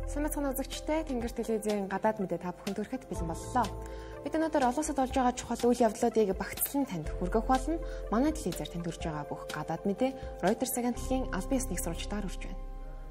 Самбайцгааны үзэгчтэй Тэнгэр телевизийн гадаад мэдээ та бүхэнд хүрэхэд бэлэн боллоо. Бид өнөөдөр олон улсад болж байгаа чухал үйл явдлуудыг багцлан танд хүргэх болно. Манай телевизээр танд хүрж байгаа бүх гадаад мэдээ Reuters агентлагийн албан ёсны сурвалжтайгаар хүрч байна.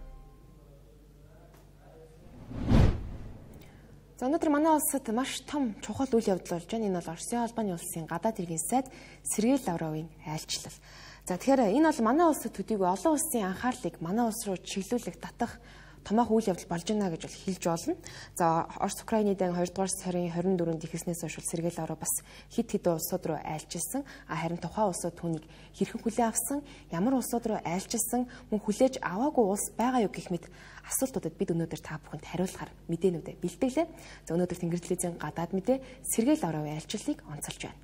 За өнөөдөр манай улсад маш том чухал үйл явдал болж байна. Энэ бол Оросын албаны улсын гадаад иргэн сайд Сергей Лавровын айлчлал. За тэгэхээр энэ бол манай улсад төдийгүй олон улсын анхаарлыг манай улс руу чиглүүлэх татах томоохон үйл явдал болж байна гэж хэлж болно. За Орос Украины дан 2 дугаар сарын 24-нд ихснээс хойш Сергей Лавров бас хэд хэдэн улсууд руу айлчилсан. Харин тухайн улсууд түүнийг хэрхэн хүлээн авсан, ямар улсууд руу айлчилсан, мөн хүлээж аваагүй улс байгаа юу гэх мэт асуултуудад бид өнөөдөр та бүхэнд хариулахаар мэдээнүүдэ бэлтгэлээ. За өнөөдөр Тэнгэр телевизийн гадаад мэдээ Сергей Лавровын айлчлалыг онцолж байна.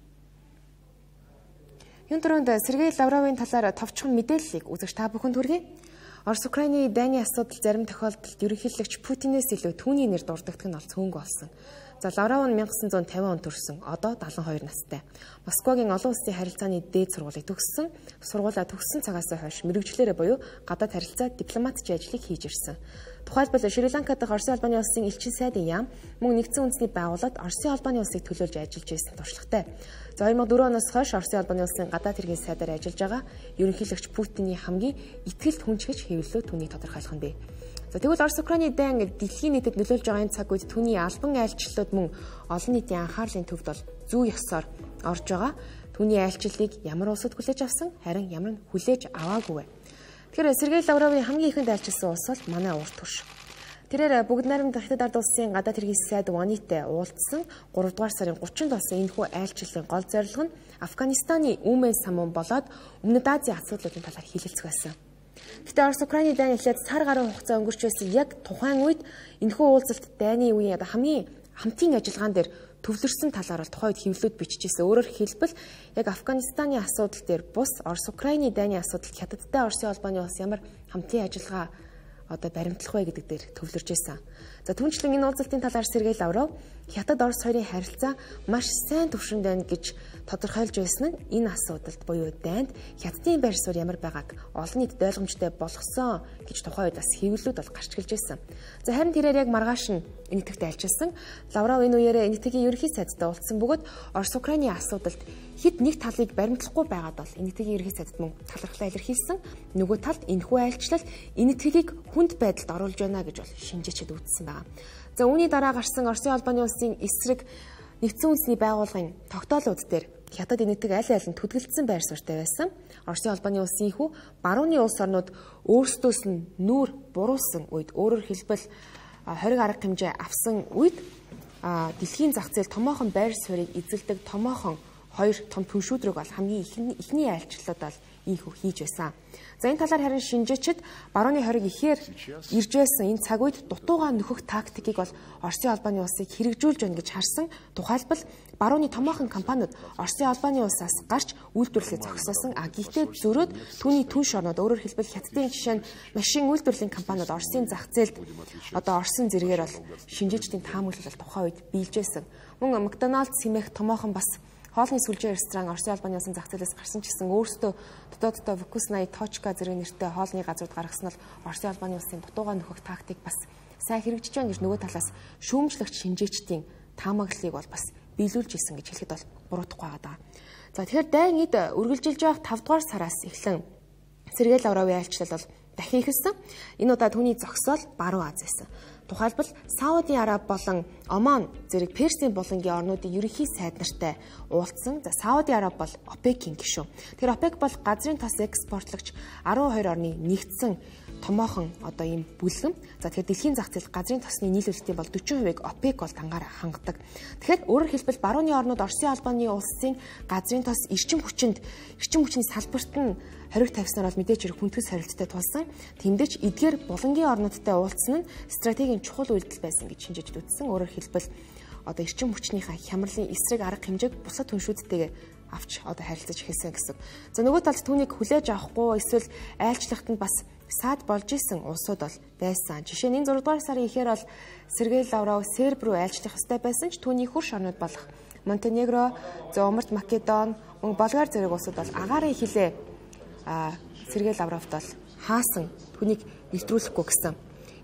Юун дөрөнд Сергей Лавровын талаар товчхон мэдээллийг үзэгч та бүхэнд хүргэе. Орос Украины дайны асуудал зарим тохиолдолд ерөнхийлөгч Путинээс илүү түүний нэр дурддагт нь бол цөөнгүй болсон. За Лавров нь 1950 онд төрсөн. Одоо 72 настай. Москвагийн олон улсын харилцааны дээд сургуулийг төгссөн. Сургуулаа төгссөн цагаас хойш мэргэжлэрээ буюу гадаад харилцаа дипломатчийн ажлыг хийж ирсэн. Тухайлбал Шри-Ланка дахь Оросын албаны улсын элчин сайдын яам мөн нэгдсэн үндэсний байгууллагад Оросын албаны улсыг төлөөлж ажиллаж байсан туршлагатай. За 2004 оноос хойш Оросын албаны улсын гадаад хэргийн сайдаар ажиллаж байгаа ерөнхийлөгч Путиний хамгийн ихтгэл хүнч гэж хэвлэлөө түүнийг тодорхойлох нь бий. За тэгвэл Орос Украины дан дэлхийн нийтэд нөлөөлж байгаа энэ цаг үед түүний албан айлчлалууд мөн олон нийтийн анхаарлын төвд бол зүү ёсоор орж байгаа. Түүний айлчлалыг ямар улсад хүлээж авсан, харин ямар нь хүлээж аваагүй вэ? Тэгэхээр Сергей Лавровын хамгийн ихэнд айлчилсан улс бол манай урт түвш. Тэрээр бүгд найрамд Хятад ард улсын гадаад хэргийн сайд Ванитэй уулзсан 3 дугаар сарын 30-нд болсон энэхүү айлчлалын гол зорилго нь Афганистаны Үмэн самуун болоод Өмнөд Азийн асуудлуудын талаар хэлэлцэх байсан. Гэтэ Орос Украины дайн эхлээд сар гаруй хугацаа өнгөрч байсан яг тухайн үед энэхүү уулзалт дайны үеийн хамгийн хамтын ажиллагаан дээр төвлөрсөн талаар бол тухайн үед хэвлэлүүд бичижсэн. Өөрөөр хэлбэл яг Афганистаны асуудал дээр бус Орос Украины дайны асуудалд Хятадтай Оросын албаны улс ямар хамтын ажиллагаа баримтлах вэ гэдэг дээр төвлөрж байсан. За түүнчлэн энэ уулзалтын талаар Сергей Лавров Хятад Орос хоёрын харилцаа маш сайн түвшинд байна гэж тодорхойлж байсан нь энэ асуудалд буюу дайнд Хятадын байр суурь ямар байгааг олон нийтэд ойлгомжтой болгосон гэж тухайн үед бас хэвлэлүүд бол гарч гэлж байсан. За харин тэрээр яг маргааш нь энэтхэгт айлчилсан. Лавров энэ үеэрээ энэтхэгийн ерөнхий сайдтай уулзсан бөгөөд Орос Украины асуудалд хэд нэг талыг баримтлахгүй байгаад бол энэтхэгийн ерөнхий сайдд мөн талархлаа илэрхийлсэн. Нөгөө талд энэхүү айлчлал энэтхэгийг хүнд байдалд оруулж байна гэж бол шинжээчид үзсэн байна. За үүний дараа гарсан Оросын албаны улсын эсрэг нэгдсэн үндэсний байгууллагын тогтоолууд дээр Хятад энэтхэг аль аль нь төдгөлдсөн байр суурьтай байсан. Оросын албаны улсын ихүү барууны улс орнууд өөрсдөөс нь нүүр буруулсан үед өөрөөр хэлбэл 20 арга хэмжээ авсан үед дэлхийн зах зээл томоохон байр суурийг эзэлдэг томоохон хоёр том түншүүдрэг бол хамгийн ихний айлчлалууд бол ийхүү хийж байсан. За энэ талаар харин шинжээчид барууны хориг ихээр ирж байсан энэ цаг үед дутуугаа нөхөх тактикийг бол Оросын албаны улсыг хэрэгжүүлж байна гэж харсан. Тухайлбал барууны томоохон компаниуд Оросын албаны улсаас гарч үйлдвэрлэлээ зогсоосон. Гэхдээ зөрөөд түүний түнш орнууд өөрөөр хэлбэл Хятадын жишээ нь машин үйлдвэрлэлийн компаниуд Оросын зах зээлд орсон зэрэгээр бол шинжээчдийн таамаглал тухайн үед биелжсэн. Мөн Макдоналдс хэмээх томоохон бас хоолны сүлжээ ресторан Оросын албаны улсын зах зээлээс гарсан ч гэсэн өөрсдөө дотооддоо Вкусная точка зэрэг нэртэй хоолны газрууд гаргасан нь Оросын албаны улсын дутуугаа нөхөх тактик бас сайн хэрэгжиж байна гэж нөгөө талаас шүүмжлэгч шинжээчдийн таамаглалыг бол бас биелүүлж исэн гэж хэлэхэд бол буруудахгүй байгаа. За тэгэхээр дайн эд үргэлжилж байх 5 дугаар сараас эхлэн Сергей Лавровын айлчлал бол дахин ихэлсэн. Энэ удаа түүний зогсоол Баруун Аз байсан. Тухайлбал Саудын Араб болон Оман зэрэг Персийн булангийн орнуудын ерөнхий сайд нартай уулзсан. За Саудын Араб бол ОПЕК-ийн гишүүн. Тэгэхээр ОПЕК бол газрын тос экспортлогч 12 орны нэгдсэн томоохон ийм бүлгэн. За тэгэхээр дэлхийн зах зээл газрын тосны нийлүүлэлтийн бол 40%-ийг ОПЕК бол дангаараа хангадаг. Тэгэхээр өөрөөр хэлбэл барууны орнууд Оросын албаны улсын газрын тос эрчим хүчний салбарт нь хориг тавьснаар бол мэдээж хэрэг хүндэтгэл сорилттой тулсан. Тэндэж эдгээр булангийн орнуудтай уулзсан нь стратегийн чухал үйлдэл байсан гэж шинжээчд үзсэн. Өөрөөр хэлбэл эрчим хүчнийхээ хямралын эсрэг арга хэмжээг бусад түншүүдтэйгээ авч харилцаж эхэлсэн гэсэн. За нөгөө талд түүнийг хүлээж авахгүй эсвэл айлчлахад нь бас саад болж исэн улсууд бол байсан. Жишээ нь 6 дугаар сарын ихээр бол Сергей Лавров Серб рүү айлчлах ёстой байсан ч түүний хөрш орнууд болох Монтенегро, Умарт Македон, мөн Болгар зэрэг улсууд бол агаараа хилээ Сергей Лавровд бол хаасан түүнийг нэвтрүүлэхгүй гэсэн.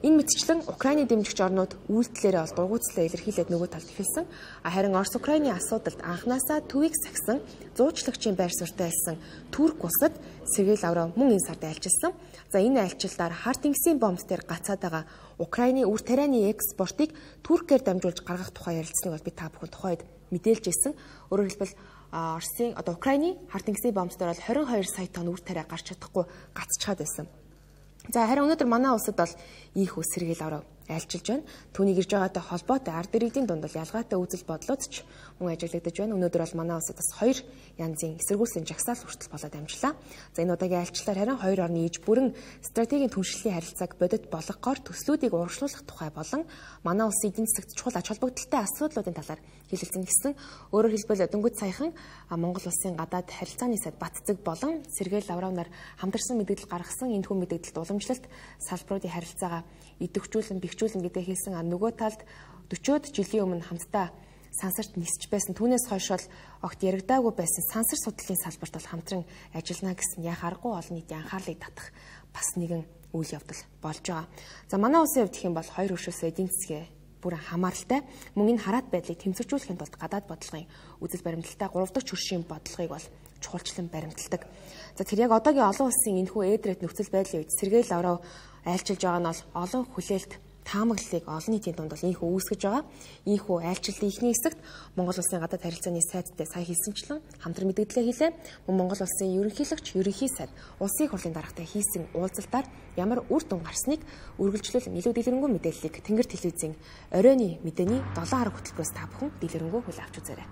Энэ мэтчлэн Украины дэмжигч орнууд үйлдэлээрээ бол дургуутслаа илэрхийлээд нөгөө талд эхэлсэн. Харин Орос Украины асуудалд анханасаа төвийг сахисан зуучлагчийн байр суурьтай байсан Турк улсад Сергей Лавров мөн энэ сард айлчилсан. За энэ айлчлалаар хар тэнгисийн бомб дээр гацаад байгаа Украины үр тарианы экспортыг Туркээр дамжуулж гаргах тухай ярилцсныг бол би та бүхэн тухайд мэдээлж ирсэн. Өөрөөр хэлбэл Оросын Украины хар тэнгисийн бомб дээр бол 22 сая тонн үр тариа гарч чадахгүй гацчихад байсан. За харин өнөөдөр манай улсад бол ийхүү Сергей Лавров айлчилж байна. Түүнийг ирж байгаатай холбоотой ард иргэдийн дунд бол ялгаатай үзэл бодлоод ч мөн ажиглагдаж байна. Өнөөдөр бол манай улсад бас 2 янзын эсэргүүцлийн жагсаал хүртэл болоод амжлаа. За энэ удаагийн айлчлалаар харин 2 орны иж бүрэн стратегийн түншлэлийн харилцааг бодит болгохоор төслүүдийг урагшлуулах тухай болон манай улсын эдийн засагт чухал ач холбогдолтой асуудлуудын талаар хэлэлцэн гэсэн. Өөрөөр хэлбэл дөнгөж саяхан Монгол улсын гадаад харилцааны сайд Батцэг болон Сергей Лавров нар хамтарсан мэдээлэл гаргасан энэ хүн мэдээлэлд уламжлалт салбаруудын харилцаагаа идэвхжүүлэн бэхжүүлэн гэдэг хэлсэн. Нөгөө талд 40-од жилийн өмнө хамтдаа сансарт нисэж байсан. Түүнээс хойш бол огт яригдаагүй байсан сансар судлалын салбарт бол хамтран ажиллана гэсэн яг аргагүй олон нийтийн анхаарлыг татах бас нэгэн үйл явдал болж байгаа. За манай улсын хувьд гэх юм бол 2 өршөөс эдийн засгийн бүрэн хамааралтай мөн энэ хараат байдлыг тэмцэгжүүлэхийн тулд гадаад бодлогын үзэл баримталтай 3 дахь хөршийн бодлогыг бол чухалчлан баримталдаг. За тэр яг одоогийн олон улсын энэхүү эдрет нөхцөл байдлын үед Сергей Лавров айлчилж байгаа нь бол олон хүлээлт таамаглалыг олон нийтийн дунд бол ийхүү үүсгэж байгаа. Ийхүү айлчлалын эхний хэсэгт Монгол улсын гадаад харилцааны сайдтай сая хэлсэнчлэн хамтран мэдээлэлээ хийлээ. Монгол улсын ерөнхийлөгч ерөнхий сайд улсын их хурлын даргатай хийсэн уулзалтаар ямар үр дүн гарсныг үргэлжлүүлэн илүү дэлгэрэнгүй мэдээллийг Тэнгэр телевизийн оройны мэдээний 7 хараг хөтөлбөрөөс та бүхэн дэлгэрэнгүй хүлээн авч үзээрэй.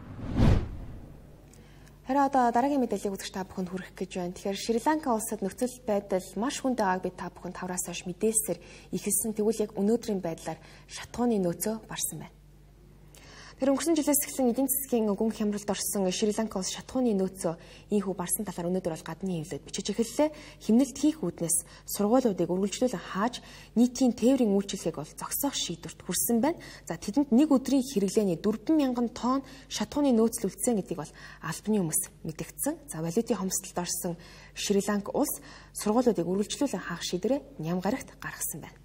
Харин одоо дараагийн мэдээллийг үзэж та бүхэнд хүргэх гэж байна. Тэгэхээр Шри-Ланка улсад нөхцөл байдал маш хүнд байгааг би та бүхэнд тавраас хойш мэдээлсээр ихэлсэн. Тэгвэл яг өнөөдрийн байдлаар шатхууны нөөцөө барсан байна. Тэр өнгөрсөн жилээс эхлэн эдийн засгийн гүн хямралд орсон Шри-Ланка улс шатхууны нөөцөө ийхүү барсан талаар өнөөдөр бол гадны хэвлэлд бичиж эхэллээ. Химнэлт хийх үүднээс сургуулиудыг үргэлжлүүлэн хааж нийтийн тээврийн үйлчилгээг бол зогсоох шийдвэрт хүрсэн байна. За тэдэнд нэг өдрийн хэрэглээний 4,000 тонн шатхууны нөөцлөлдсөн гэдгийг бол албаны хүмүүс мэдгдсэн. За валютын хомсдолд орсон Шри-Ланка улс сургуулиудыг үргэлжлүүлэн хаах шийдвэрээ ням гарагт гаргасан байна.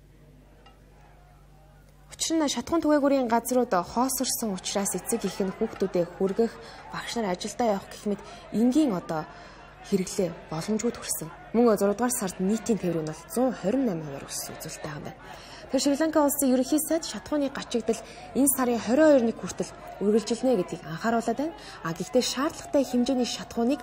Учир нь шатхуун түгээгүүрийн газрууд хоосорсон учраас эцэг их нь хүүхдүүдээ хүргэх, багш нар ажилдаа явах гэх мэт энгийн одоо хэрэглээ боломжгүй төрсөн. Мөн 6 дугаар сард нийтийн тээвэр нь бол 128% өссөн үзүүлэлт байгаа юм байна. Тэр Шри-Ланка улсын ерөнхий сайд шатхууны гачигдал энэ сарын 22-ны хүртэл үргэлжилнэ гэдгийг анхааруулад байна. Гэхдээ шаардлагатай хэмжээний шатхууныг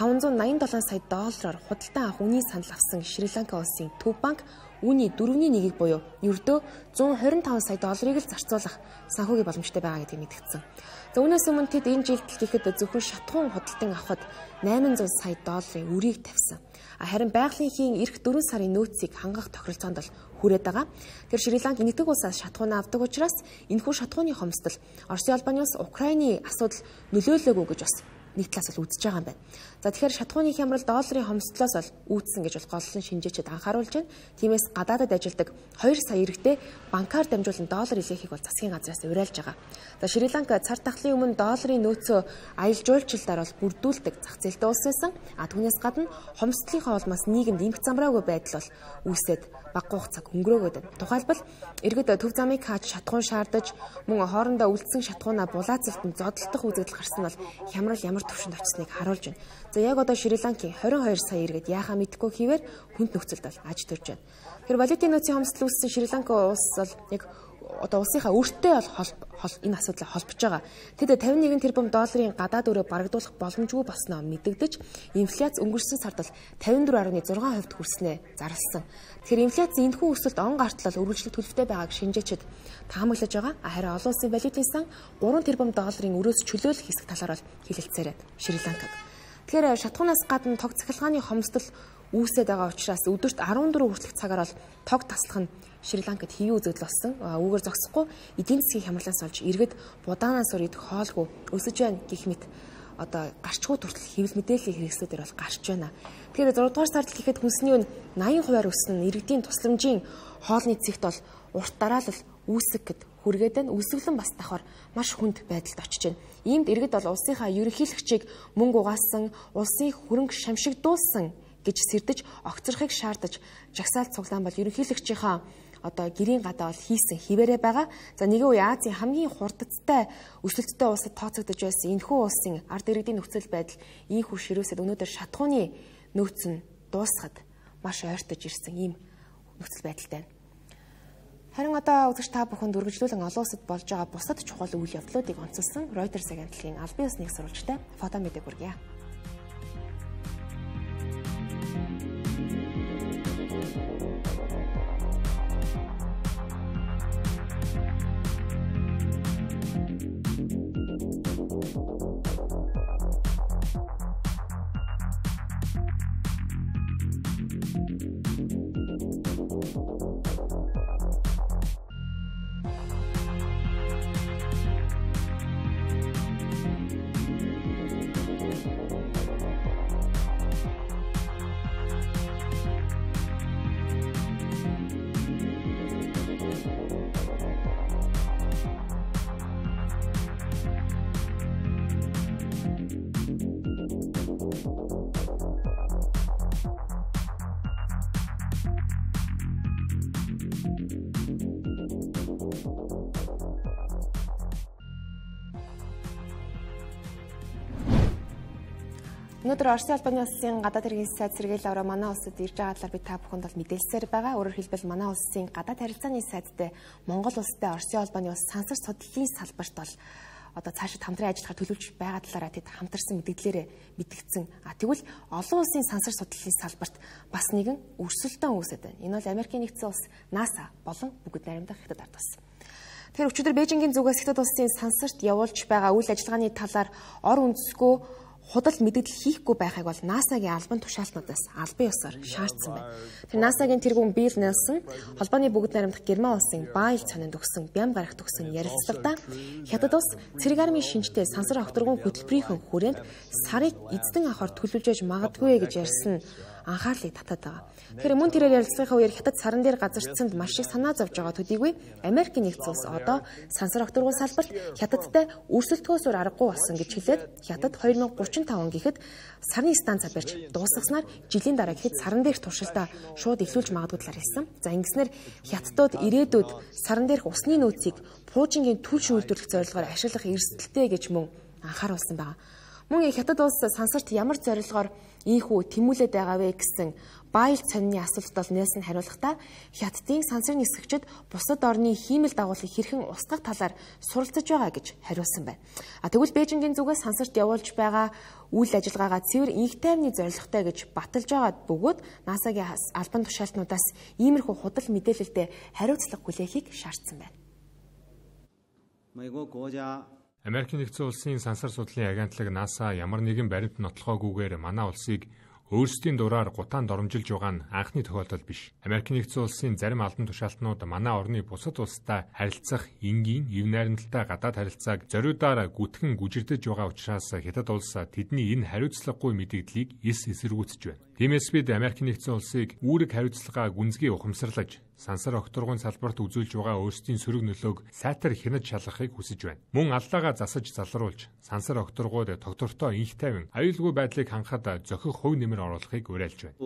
587 сая доллараар худалдан авах үний санал авсан Шри-Ланка улсын төв банк үүний 4/1-ийг буюу ердөө 125 сая долларыг л зарцуулах санхүүгийн боломжтой байгаа гэдгийг мэдгдсэн. За үүнээс өмнө тэд энэ жилд гэхэд зөвхөн шатхуун худалдан авахд 800 сая долларын үрийг тавьсан. Харин байгалийн эх 4 сарын нөөцийг хангах тохиролцоонд бол хүрээд байгаа. Тэр Шри-Ланк нэгдэх улсаас шатхуунаа авдаг учраас энэхүү шатхууны хомсдол Оросын албаны улс Украины асуудал нөлөөлөөгүй гэж бас нэг талаас бол үзэж байгаа юм байна. За тэгэхээр шатхууны хямрал долларын хомсдлоос бол үүдсэн гэж бол голлон шинжээчид анхааруулж байна. Тиймээс гадаадад ажилладаг 2 сая иргэдээ банкар дамжуулан доллар илгээхийг бол засгийн газраас уриалж байгаа. За Шри-Ланка цар тахлын өмнө долларын нөөцөө аялал жуулчлалаар бол бүрдүүлдэг зах зээлтэй улс байсан. Түүнээс гадна хомсдлынхаа улмаас нийгэмд эмх замраагүй байдал бол үүсээд баггүй цаг өнгөрөөгөөд байна. Тухайлбал иргэд төв замыг хааж шатхуун шаардаж мөн хоорондоо үлдсэн шатхуунаа булаацалтанд зодтолдох үзэгдэл гарсан бол хямрал ямар төвшөнд очсныг харуулж байна. За яг одоо Шри-Ланкийн 22 сая иргэд яахаа мэдгүй хийвэр хүнд нөхцөлд бол аж төрж байна. Тэр валютын нөөцийн хомсдол үүссэн Шри-Ланка улс бол яг одоо улсынхаа өөртөө бол энэ асуудлыг холбож байгаа. Тэд 51 тэрбум долларын гадаад өрөө барагдуулах боломжгүй болсноо мэдэгдэж, инфляц өнгөрсөн сард бол 54.6% хүрснээ зарласан. Тэгэхээр инфляц энэхүү өсөлт он гартлал үргэлжлэх төлөвтэй байгааг шинжээчид таамаглаж байгаа. Харин олон улсын валютын сан 3 тэрбум долларын өрөөс чөлөөлөх хэсэг талаар бол хэлэлцээрэй Шри-Ланкаг. Тэгэхээр шатхуунаас гадна тог цахилгааны хомсдол үүсээд байгаа учраас өдөрт 14 хүртэлх цагаар бол тог таслах нь Шри-Ланкад хэвийн үзэгдэл болсон. Үүгээр зогсохгүй эдийн засгийн хямралаас болж иргэд будаанаас өр идэх хоолгүй өсөж байна гэх мэт одоо гарчгүй туртал хэвлэл мэдээллийн хэрэгслүүдээр бол гарч байна. Тэгэхээр 6 дугаар сард гэхэд хүнсний үн 80% өснө иргэдийн тусламжийн хоолны цэгт бол урт дараалал үүсгэхэд хүргээд байна. Үсгэлэн бас давхар маш хүнд байдалд очиж байна. Иймд иргэд бол улсынхаа ерөнхийлөгчийг мөнгө угаасан, улсын хөрөнгө шамшигдуулсан гэж сэрдэж огцрохыг шаардаж жагсаалт цуглаан бол ерөнхийлөгчийнхаа одоо гэрийн гадаа бол хийсэн хിവэрэ байгаа. За нэгэн үе Азийн хамгийн хурдтай өсөлттэй улсад тооцогдож байсан энэхүү улсын ард иргэдийн нөхцөл байдал ийхүү ширүүсэд өнөөдөр шатхууны нөөц нь дуусахад маш ойртож ирсэн ийм нөхцөл байдалтай. Харин одоо үзэгч та бүхэнд үргэлжлүүлэн олон улсад болж байгаа бусад чухал үйл явдлуудыг онцолсон Reuters агентлагийн албан ёсны сурвалжтай фото мэдээг хүргье. Өнөөдөр Оросын албаны улсын гадаад хэргийн сайд Сергей Лавров манай улсад ирж байгаа талаар би та бүхэнд бол мэдээлсээр байгаа. Өөрөөр хэлбэл манай улсын гадаад харилцааны сайдтай Монгол улстай Оросын албаны улс сансар судлалын салбарт бол одоо цаашид хамтран ажиллахаар төлөвлөж байгаа талаараа тэд хамтарсан мэдээлэлээр мэдгдсэн. Тэгвэл олон улсын сансар судлалын салбарт бас нэгэн өрсөлдөөн үүсэт байна. Энэ бол Америкийн нэгдсэн улс NASA болон бүгд найрамдах Хятад ард улс. Тэгэхээр өчигдөр Бээжингийн зүгээс Хятад улсын сансарт явуулж байгаа үйл ажиллагааны талаар ор үндэсгүй худал мэдээлэл хийхгүй байхыг бол NASA-гийн албан тушаалтнуудаас албан ёсоор шаардсан байна. Тэр NASA-гийн тэргүүн Билл Нельсон холбооны бүгд найрамдах Герман улсын Байл цанинд өгсөн бям гарагт өгсөн ярилцлагада Хятад улс цэрэг армийн шинжтэй сансар огторгон хөтөлбөрийн хүрээнд сарыг эзэн авахар төлөвлөж магадгүй гэж ярьсан нь анхаарлыг татаад байгаа. Тэгэхээр мөн тэрээр ярилцлагын үеэр Хятад саран дээр газардсанд маш их санаа зовж байгаа төдийгүй Америкийн нэгдсэн улс одоо сансар огторгон салбарт Хятадтай өрсөлдөхөөсөөр аргагүй болсон гэж хэлээд Хятад 2035 он гэхэд сарны станц барьж дуусгаснаар жилийн дараа гэхэд саран дээрх туршилтаа шууд эхлүүлж магадгүй талаар хэлсэн. За ингэснээр Хятадууд ирээдүйд саран дээрх усны нөөцийг пуужингийн түлш үйлдвэрлэх зорилгоор ашиглах эрсдэлтэй гэж мөн анхааруулсан байна. Мөн Хятад улс сансарт ямар зорилгоор ийхүү тэмүүлээд байгаа вэ гэсэн Байл цонины асуултад бол Нельсон хариулахдаа Хятадын сансар нисгэгчид бусад орны хиймэл дагуулыг хэрхэн устгах талаар суралцж байгаа гэж хариулсан байна. Тэгвэл Бээжингийн зүгээс сансарт явуулж байгаа үйл ажиллагаагаа цэвэр инх тайвны зорилготой гэж баталж байгаа бөгөөд NASA-гийн албан тушаалтнуудаас иймэрхүү худал мэдээлэлтэй хариуцлага хүлээхийг шаардсан байна. Америкийн нэгдсэн улсын сансар судлалын агентлаг NASA ямар нэгэн баримт нотлохоогүйгээр манай улсыг өөрсдийн дураар гутаанд оромжилж байгаа нь анхны тохиолдол биш. Америкийн нэгдсэн улсын зарим албан тушаалтнууд манай орны бусад улстай харилцах энгийн, эв найрамдалтай гадаад харилцааг зориудаар гүтгэн гүжирдэж байгаа учраас Хятад улс тэдний энэ хариуцлагагүй мэдээллийг эс эсэргүүцэж байна. Тиймээс бид Америкийн нэгдсэн улсыг үүрэг хариуцлагаа гүнзгий ухамсарлаж сансар огторгон салбарт үзүүлж байгаа өөрсдийн сөрөг нөлөөг сайтар хянаж шалгахыг хүсэж байна. Мөн алдаагаа засаж залруулж сансар огторгууд тогтвортой инх тайван аюулгүй байдлыг хангахад зохих хувь нэмэр оруулахыг уриалж байна.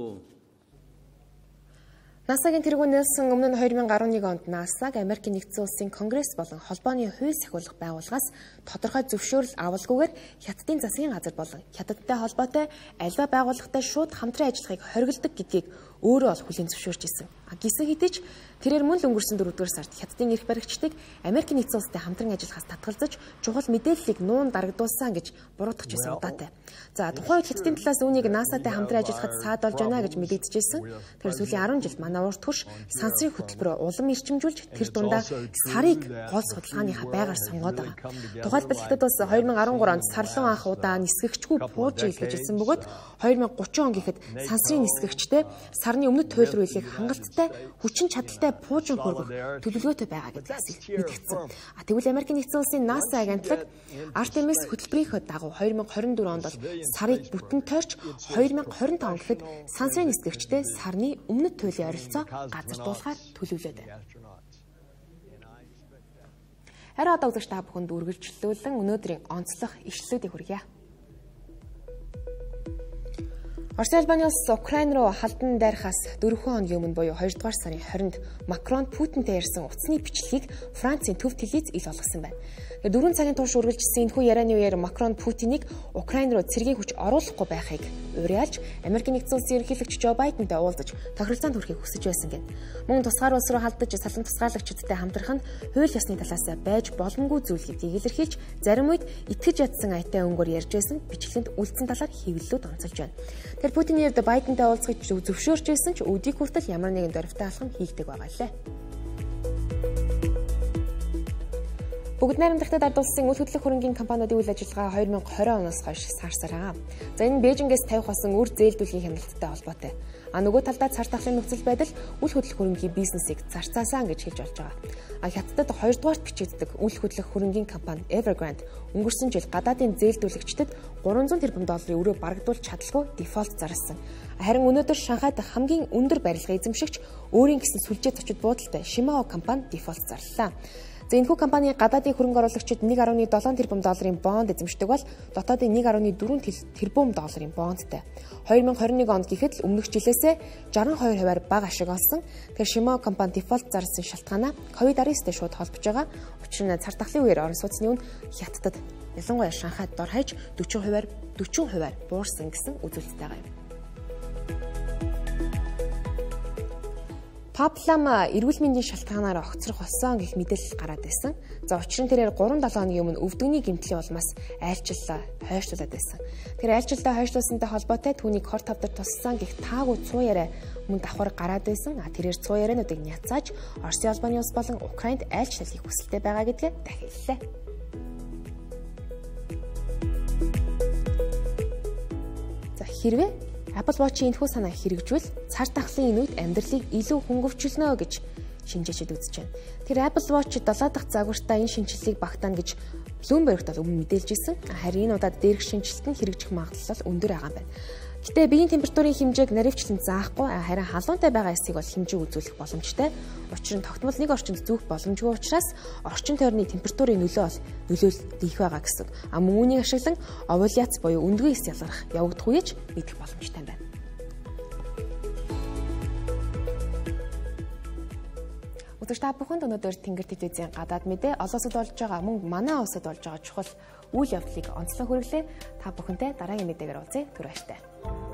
NASA-гийн тэргүүн Нельсон өмнө нь 2011 онд NASA-г Америкийн нэгдсэн улсын Конгресс болон холбооны хууль сахиулах байгууллагаас тодорхой зөвшөөрөл авалгүйгээр Хятадын засгийн газар болон Хятадтай холбоотой альва байгууллагатай шууд хамтран ажиллахыг хоригддаг гэдгийг өөрөө ол хүлээн зөвшөөрч ирсэн. Гисэн хэдий ч тэрээр мөн л өнгөрсөн 4-р сард Хятадын эрх баригчдыг Америкийн нэгдсэн улстай хамтран ажиллахаас татгалзаж чухал мэдээллийг нуун дарагдуулсан гэж буруутгах гэсэн удаатай. За тухайн үед Хятадын талаас үүнийг NASA-тай хамтран ажиллахад саадолж байна гэж мэдэгдэжсэн. Тэр сүүлийн 10 жил манай урт хурш сансрын хөтөлбөрөөр улам ирчимжүүлж тэр дундаа сарыг гол судалгааныхаа байгаар сонгоод байгаа. Тухайлбал Хятад улс 2013 онд сарлан анх удаа нисгэгчгүй пуужийг хэлжсэн бөгөөд 2030 он гэхэд сансрын нисгэгчтэй сарны өмнөд туйлруулыг хангалттай хүчин чадалтай пуужин хөргөх төлөвлөгөөтэй байгаа гэдгээс мэдгдсэн. Тэгвэл Америкийн нэгдсэн улсын NASA агентлаг Artemis хөтөлбөрийнхөө дагуу 2024 онд бол сарыг бүтэн тойрч 2025 гэхэд сансрын нисгэгчтэй сарны өмнөд туйлын оролцоо газардуулахаар төлөвлөд байна. Харин одоо үзэгч та бүхэнд үргэлжлүүлэн өнөөдрийн онцлог ишлэлүүдийг хүргье. Оросын Албаны улс Украин руу халдан дайрахаас 4 хоногийн өмнө буюу 2 дугаар сарын 20-нд Макрон Путинтэй ярьсан утасны бичлэгийг Францын төв телевиз ил болгосон байна. 4 цагийн турш үргэлжилсэн энэхүү ярианы үеэр Макрон Путинийг Украин руу цэргийн хүч оруулахгүй байхыг уриалж, Америкийн нэгдсэн улсын ерөнхийлөгч Жо Байдентай уулзаж тохиролцоонд хүрэхийг хүсэж байсан гэнэ. Мөн тусгаар улс руу халдаж салан тусгаалагчдтай хамтрах нь хууль ёсны талаас байж боломгүй зүйл гэдгийг илэрхийлж, зарим үед итгэж ядсан аятай өнгөөр ярьж байсан бичлэгэнд үлдсэн талаар хэвлэлүүд онцолж байна. Тэр Путиний хувьд Байдентай уулзахыг зөвшөөрч байсан ч өдийг хүртэл ямар нэгэн дөрвтэй алхам хийгдэг байгаа лээ. Бүгд найрамдагтад ард улсын үйл хөдлөх хөрөнгийн компаниудын үйл ажиллагаа 2020 оноос хойш сарсараа. За энэ Бээжингээс тавих болсон үр зээлдүүлгийн хяналттай холбоотой. Нөгөө талдаа цар тахлын нөхцөл байдал үйл хөдлөх хөрөнгийн бизнесийг зарцаасан гэж хэлж болж байгаа. Хятадд 2 дугаарт бичигддэг үйл хөдлөх хөрөнгийн компани Evergrande өнгөрсөн жил гадаадын зээлдүүлэгчдэд $300 тэрбум өрөө барагдуулж чадлагүй дефолт зарласан. Харин өнөөдөр Шанхайд хамгийн өндөр барилгын эзэмшигч өөрийн гэсэн сүлжээ зочид буудалтай Shimao компани дефолт зарлалаа. За энэхүү компани гадаадын хөрөнгө оруулагчид $1.7 тэрбум бонд эзэмшдэг бол дотоодын $1.4 тэрбум бондтой. 2021 онд гэхэд л өмнөх жилээсээ 62% бага ашиг олсон. Тэгэхээр Shimao компани дефолт зарласан шалтгаанаа COVID-19-тэй шууд холбож байгаа. Учир нь цар тахлын үеэр орон сууцны үн Хятадд ялангуяа Шанхайд дор хаяж 40% буурсан гэсэн үзүүлэлттэй байгаа юм. Паплам эрүүл мэндийн шалтгаанаар огцрох болсон гэх мэдээлэл гараад байсан. За учир нь тэрээр 3-7 хоногийн өмнө өвдөгний гэмтлийн улмаас айлчлал хойшлуулад байсан. Тэр айлчлалаа хойшлуулсантай холбоотой түүнийг хор тавдар туссан гэх таагүй цуу яриа мөн давхар гараад байсан. Тэрээр цуу яриануудыг няцааж Оросын Албаны улс болон Украинд айлчлал хийх хүсэлтэй байгаа гэдгээ дахиаллаа. За хэрвээ Apple Watch-ийн энэхүү санааг хэрэгжүүл цар тахлын энэ үед амьдралыг илүү хөнгөвчлөнө гэж шинжээчид үзэж байна. Тэр Apple Watch 7 дахь загвартай энэ шинжилгээг багтаана гэж Bloomberg-д өмнө мэдээлж ирсэн. Харин энэ удаад дээрх шинжилт нь хэрэгжих магадлал өндөр байгаа юм байна. Гэтэ биеийн температурын хэмжээг наривчлан заахгүй харин халуунтай байгаа эсийг бол хэмжээ үзүүлэх боломжтой. Учир нь тогтмол нэг орчинд зүүх боломжгүй учраас орчин тойрны температурын нөлөөлөл их байгаа гэсэн. Мөн үүнийг ашиглан овуляц буюу өндгөө эс ялгарах явагдах үеж мэдэх боломжтой юм байна. Өдөр та бүхэнд өнөөдөр Тэнгэр телевизийн гадаад мэдээ олоосод болж байгаа мөн манай улсад болж байгаа чухал үйл явдлыг онцлон хүргэлээ. Та бүхэнтэй дараагийн мэдээгээр уулзъя. Түр баяртай.